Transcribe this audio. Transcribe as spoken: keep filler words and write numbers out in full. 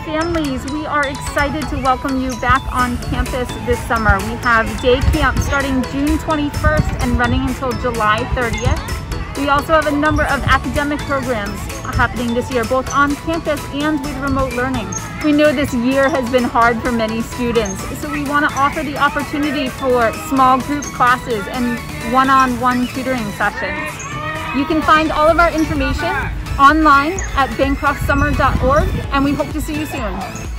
families, we are excited to welcome you back on campus this summer. We have day camp starting June twenty-first and running until July thirtieth. We also have a number of academic programs happening this year, both on campus and with remote learning. We know this year has been hard for many students, so we want to offer the opportunity for small group classes and one-on-one tutoring sessions. You can find all of our information online at bancroft summer dot org, and we hope to see you soon.